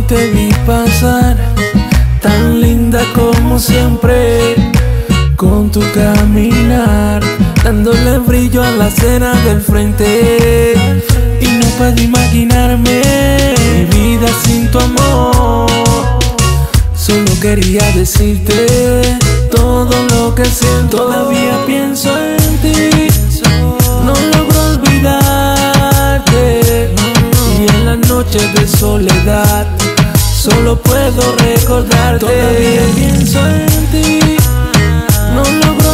te vi pasar, tan linda como siempre, con tu caminar, dándole brillo a la acera del frente. Y no puedo imaginarme mi vida sin tu amor. Solo quería decirte todo lo que siento. Todavía pienso en ti, no logro olvidarte. Y en las noches de soledad solo puedo recordarte. Todavía pienso en ti, no logro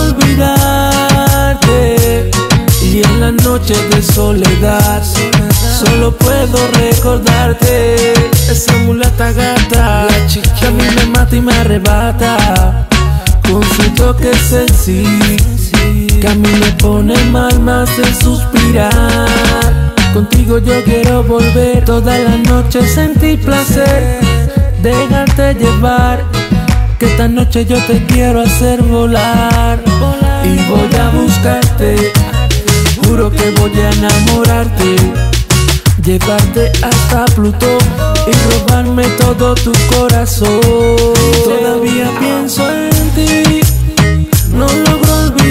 olvidarte. Y en las noches de soledad solo puedo recordarte. Esa mulata gata que a mí me mata y me arrebata, con su toque sexy que a mí me pone mal, más de suspirar. Contigo yo quiero volver, toda la noche sentir placer, dejarte llevar, que esta noche yo te quiero hacer volar. Y voy a buscarte, juro que voy a enamorarte, llevarte hasta Plutón y robarme todo tu corazón. Todavía pienso en ti, no logro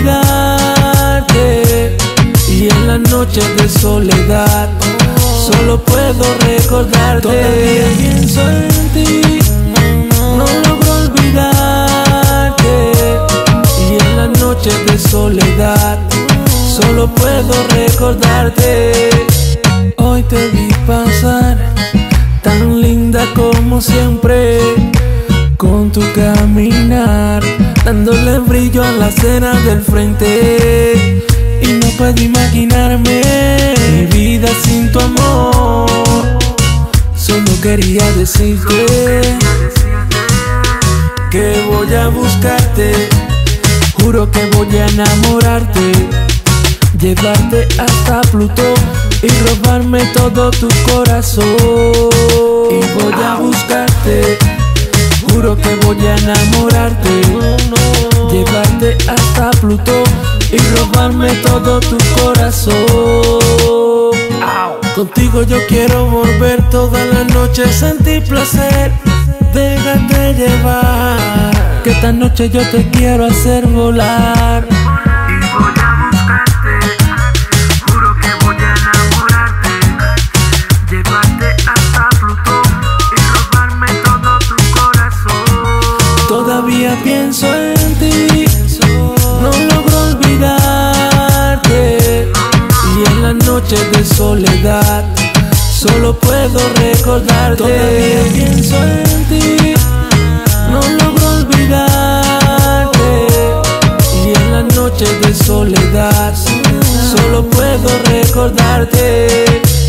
olvidarte. Y en las noches de soledad solo puedo recordarte. Todavía pienso en ti, no logro olvidarte. Y en las noches de soledad solo puedo recordarte. Hoy te vi pasar, tan linda como siempre, con tu caminar, dándole brillo a la acera del frente. Y no puedo imaginarme mi vida sin tu amor. Solo quería decirte que voy a buscarte, juro que voy a enamorarte, llevarte hasta Plutón y robarme todo tu corazón. Y voy a buscarte, juro que voy a enamorarte, llevarte hasta Plutón y robarme todo tu corazón. Contigo yo quiero volver, toda la noche sentir placer, déjate llevar, que esta noche yo te quiero hacer volar. Todavía pienso en ti, no logro olvidarte. Y en las noches de soledad solo puedo recordarte. Todavía pienso en ti, no logro olvidarte. Y en las noches de soledad solo puedo recordarte.